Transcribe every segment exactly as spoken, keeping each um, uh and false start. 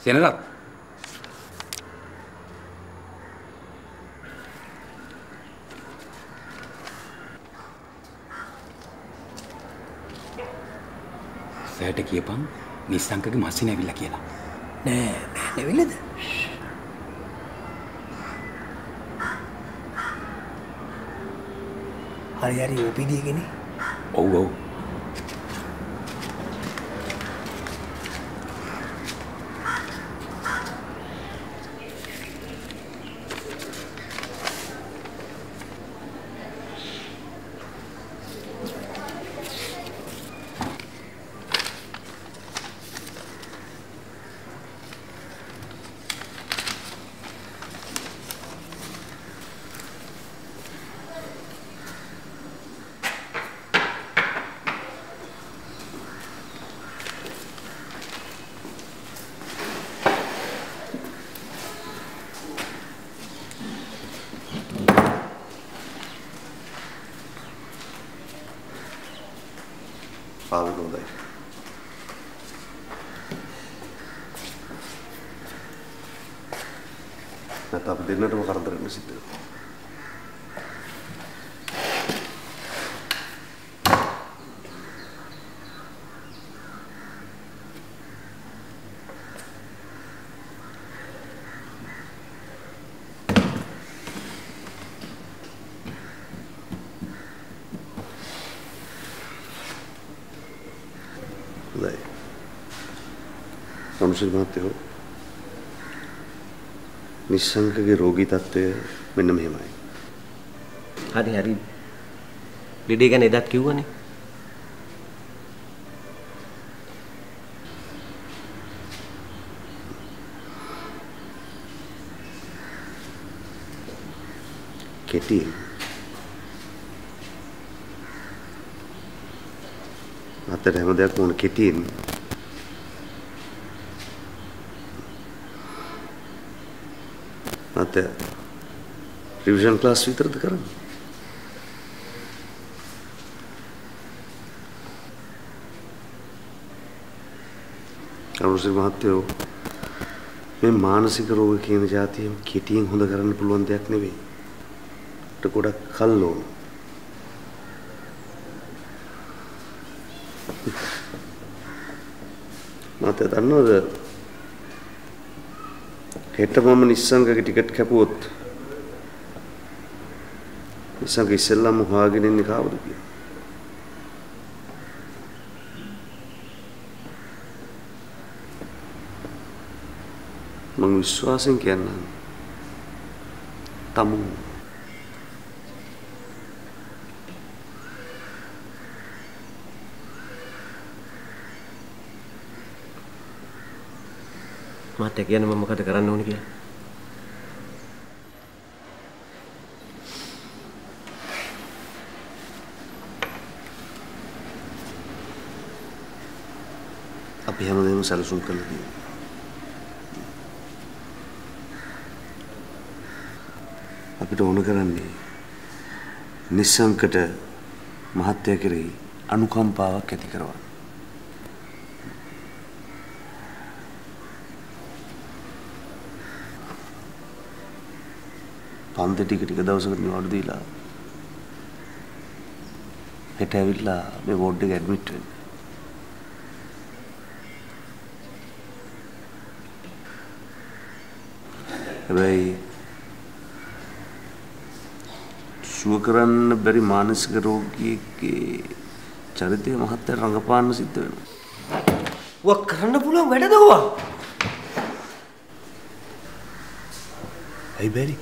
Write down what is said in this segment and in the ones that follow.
සෙනරත් සෑට කියපන් නිස්සංකගේ මස්සින ඇවිල්ලා කියලා. නෑ නෑ නැවිලද? හරි හරි ඔපිඩි එකනේ. ඔව් ඔව්. Tapi දෙන්නටම කරදර වෙන්න සිද්ධ වෙනවා. හොඳයි. සම්සිල් මහත්තයෝ නිස්සංකගේ රෝගී තත්ත්වය මෙන්න මෙහෙමයි. හරි හරි. ලෙඩේ ගැන එදත් කිව්වනේ. කෙටි. අතට හැම දෙයක්ම ඕන කෙටියෙන්. අත රිවිෂන් ක්ලාස් විතරද කරන්නේ? අරුසිර මහත්තයෝ මේ මානසික රෝග කියන જાතියෙම කෙටියෙන් හොඳ කරන්න පුළුවන් දෙයක් නෙවෙයි. ඒකට ගොඩක් කල් ඕන. මට දන්නවද හෙට මම නිස්සංගගේ ටිකට් කැපුවොත් නිස්සංග ඉස්සෙල්ලාම හොයාගෙන ඉන්නේ කාවද කියලා? මම විශ්වාසයෙන් කියන්නම් තමු මට කියන්නේ මම මොකද කරන්න ඕනේ කියලා. අපි හැමදේම සැලසුම් කරලා තියෙනවා. අපිට ඕන කරන්නේ නිස්සංකට මහත්ය කෙරෙහි අනුකම්පාවක් ඇති කරවන්න. පන්ති ටික ටික දවසකට නිවාඩු දීලා හෙට ඇවිල්ලා මේ වෝඩ් එක ඇඩ්මිට් වෙන්න. හැබැයි සුව කරන්න බැරි මානසික රෝගියෙක්ගේ චරිතය මහත්තයා රඟපාන්න සිද්ධ වෙනවා. ඔක් කරන්න පුළුවන් වැඩද ඔවා? ඇයි බැරි?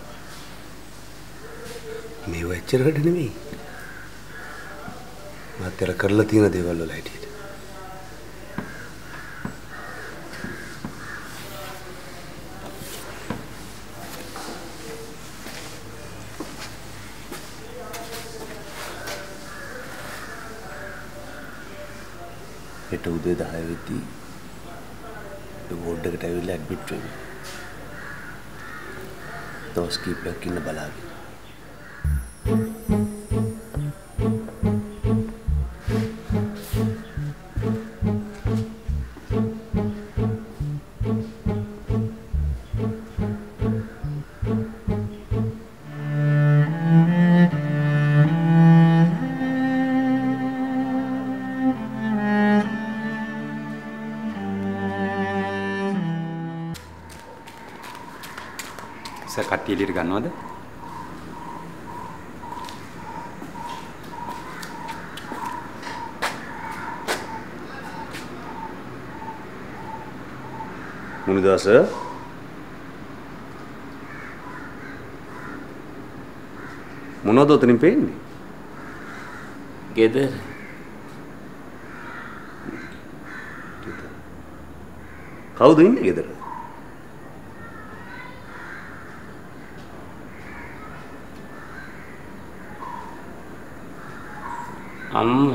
මේ වෙච්චර වැඩ නෙමෙයි. මහත්තයා කරලා තියෙන දේවල් වල හැටියට. හෙට උදේ දහය වෙද්දී ඒ වෝඩ් එකට ඇවිල්ලා ඇඩ්මිට් වෙන්න. දවස් කීපයක් ඉන්න බලාගෙන. සර් කට්ටිය එළියට ගන්නවද? මුනිදාස මොනවද උතනින් පේන්නේ? ගෙදර. කවුද ඉන්නේ ගෙදර? අම්මා.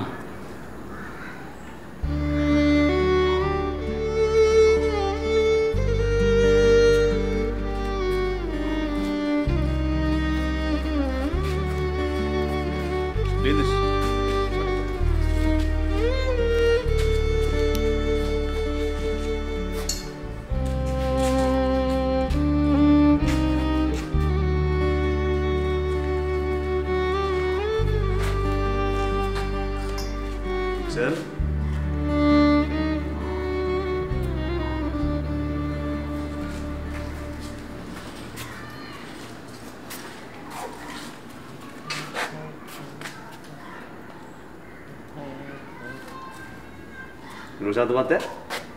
Nusa tu mata?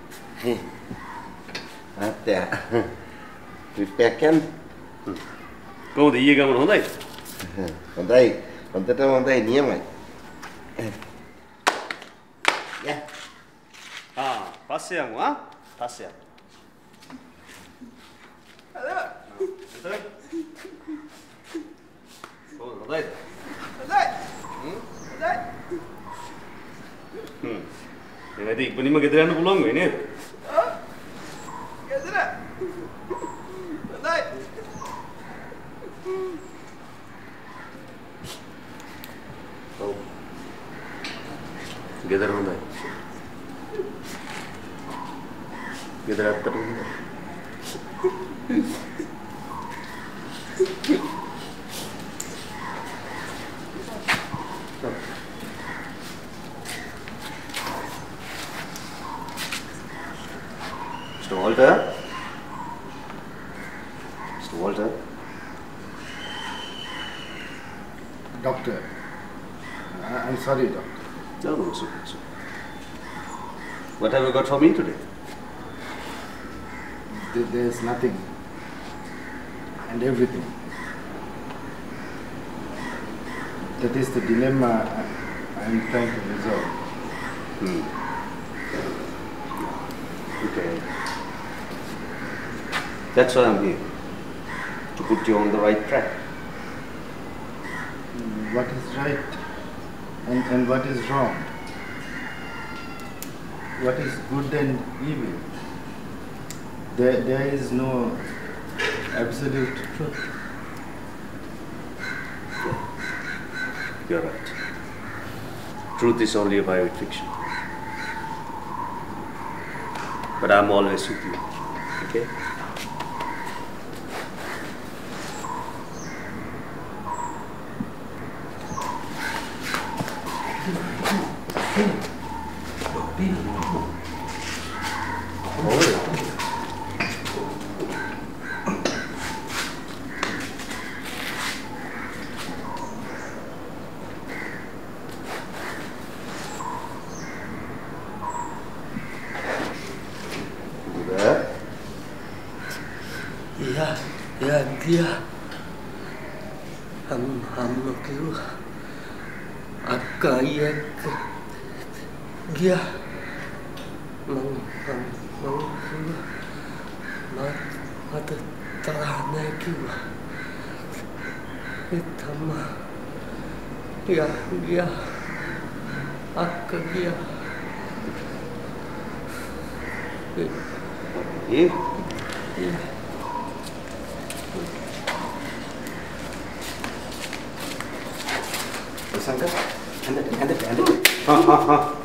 Mata. Dipakan. Kau dah iya kamu hondai? Hondai, hondai tu hondai ni amai. Ya. Ah, passe yang, ah, passe yang. Ada. Ada. Oh, hondai. Hondai. Hmm, hondai. Hmm. Jadi ඉක්මනින්ම ගෙදර යන්න පුළුවන් වෙයි නේද? ආ ගෙදර. හොඳයි. ඔව්. ගෙදර හොඳයි. ගෙදර ඇත්තටම හොඳයි. Mister Walter? Mister Walter? Doctor, I- I'm sorry, doctor. No, no, it's okay, it's okay. What have you got for me today? There- There's nothing and everything. That is the dilemma I- I'm trying to resolve. Hmm. Okay. That's why I'm here. To put you on the right track. What is right and, and what is wrong? What is good and evil? There, there is no absolute truth. You're right. Truth is only a private fiction. But I'm always with you. Okay? Dia ham ham kêu Ekanayake dia mang mang mang kêu ma mata Rathnayake itama ya dia Ekanayake Eh? Yeah. Wasantha, anda, anda, anda. Ha ha ha.